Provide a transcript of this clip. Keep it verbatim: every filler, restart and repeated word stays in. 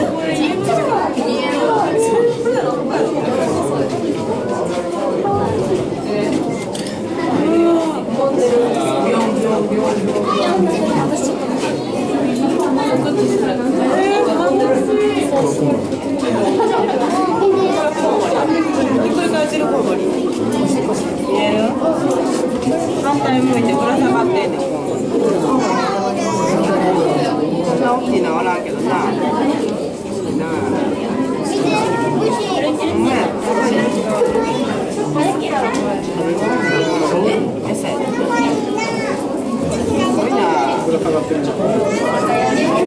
反対向いてぶら下がってんねん。こんな大きいのはおらんけどな。なあ。お前、え、餌やで。すごいな。ぶら下がってるじゃん。